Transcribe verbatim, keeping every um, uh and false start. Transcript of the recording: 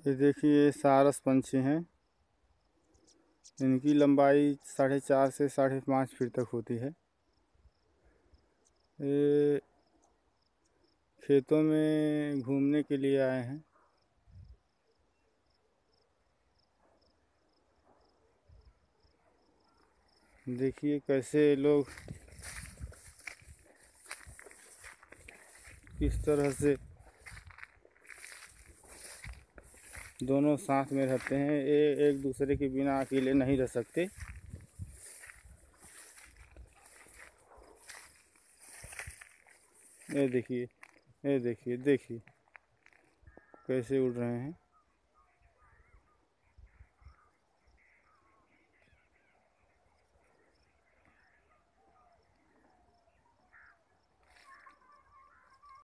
ये देखिए सारस पंछी हैं। इनकी लंबाई साढ़े चार से साढ़े पाँच फीट तक होती है। ये खेतों में घूमने के लिए आए हैं। देखिए कैसे लोग किस तरह से दोनों साथ में रहते हैं। ये एक दूसरे के बिना अकेले नहीं रह सकते। ये देखिए, ये देखिए देखिए कैसे उड़ रहे हैं।